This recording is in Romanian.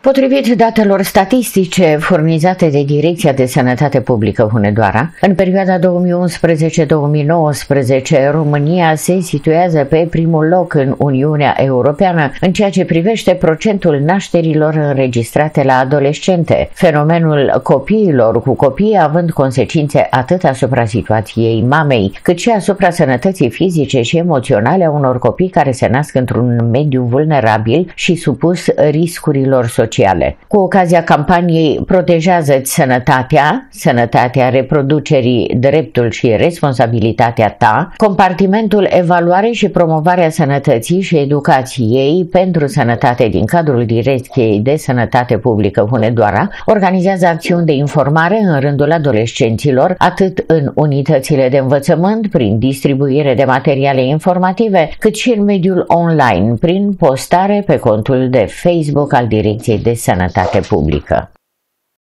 Potrivit datelor statistice furnizate de Direcția de Sănătate Publică Hunedoara, în perioada 2011-2019, România se situează pe primul loc în Uniunea Europeană în ceea ce privește procentul nașterilor înregistrate la adolescente, fenomenul copiilor cu copii având consecințe atât asupra situației mamei, cât și asupra sănătății fizice și emoționale a unor copii care se nasc într-un mediu vulnerabil și supus riscurilor sociale. Cu ocazia campaniei Protejează-ți sănătatea, sănătatea reproducerii, dreptul și responsabilitatea ta, compartimentul Evaluare și promovarea sănătății și educației pentru sănătate din cadrul Direcției de Sănătate Publică Hunedoara organizează acțiuni de informare în rândul adolescenților, atât în unitățile de învățământ, prin distribuire de materiale informative, cât și în mediul online, prin postare pe contul de Facebook al Direcției de Sănătate Publică.